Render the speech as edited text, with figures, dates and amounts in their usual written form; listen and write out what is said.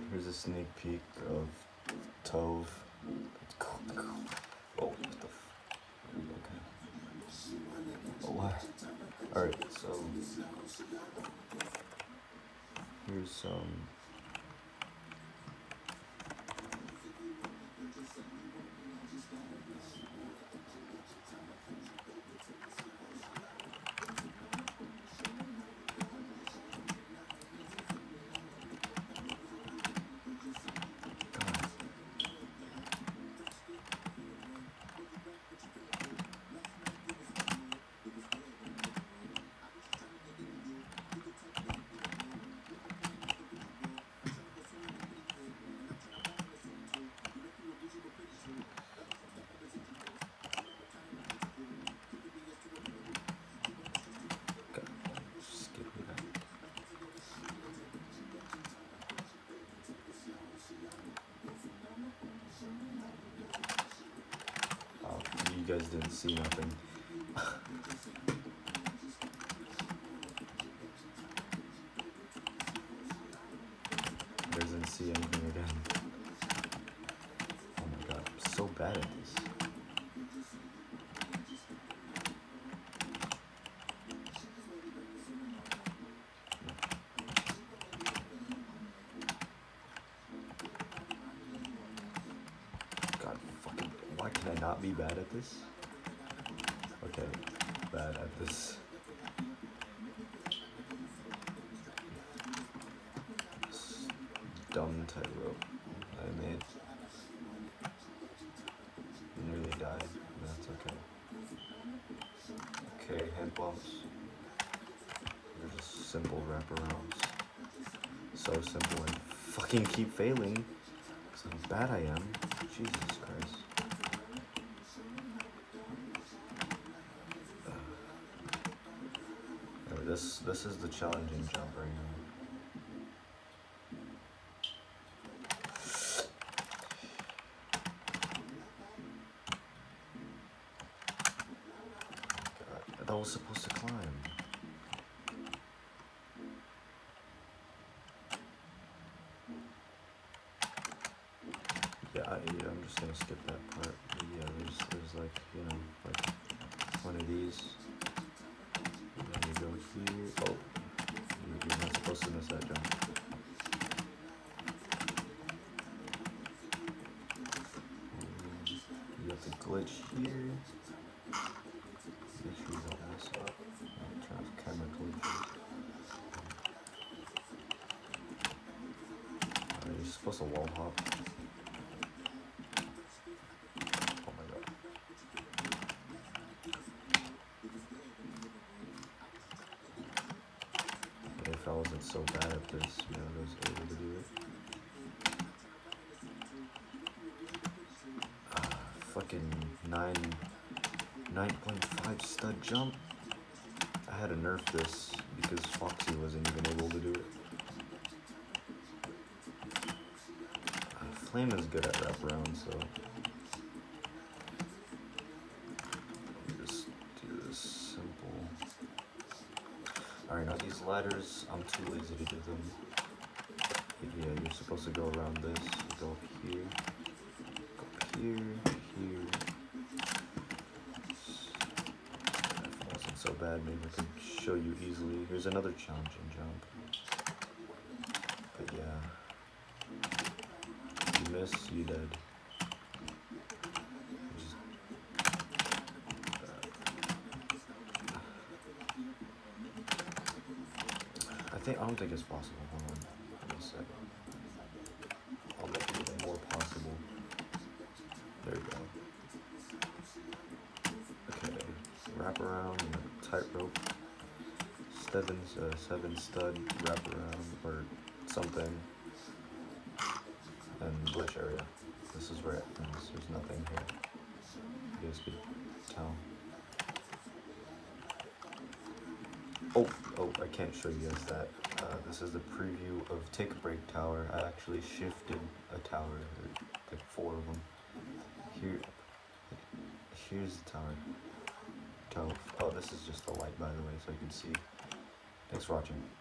Here's a sneak peek of TOVV. Oh, what the okay. Oh, what? Alright, so here's some you guys didn't see nothing. You guys didn't see anything again. Oh my god, I'm so bad at this. God fucking, why can I not be bad at this? Okay, bad at this. Dumb tightrope I made. Nearly died. That's okay. Okay, hand bumps. They're just simple wraparounds. So simple and fucking keep failing. So bad I am. Jesus Christ. This is the challenging jump right now. God, that was supposed to climb. Yeah, I'm just gonna skip that part. But yeah, there's like, you know, like one of these. And then you go here. Oh, you're not supposed to miss that jump. You have to glitch here. Make sure you don't mess up. I'm trying to camera glitches. You're supposed to wall hop. Oh my god. If I wasn't so bad at this, you know, I was able to do it. Fucking 9.5 stud jump. I had to nerf this because Foxy wasn't even able to do it. Flame is good at wraparound, so just do this simple. Alright, now these ladders, I'm too lazy to do them. But yeah, you're supposed to go around this. You go up here, here. If it wasn't so bad, maybe I could show you easily. Here's another challenging jump. But yeah. You miss, you dead. I don't think it's possible. Hold on. Give me a second. I'll make it even more possible. There you go. Okay. Wrap around, tightrope. 7 stud wrap around or something. And glitch area. This is where it ends. There's nothing here. You guys could tell. Oh, I can't show you guys that. This is the preview of Take a Break Tower. I actually shifted a tower, like 4 of them. Here's the tower. TOVV. Oh, this is just the light, by the way, so you can see. Thanks for watching.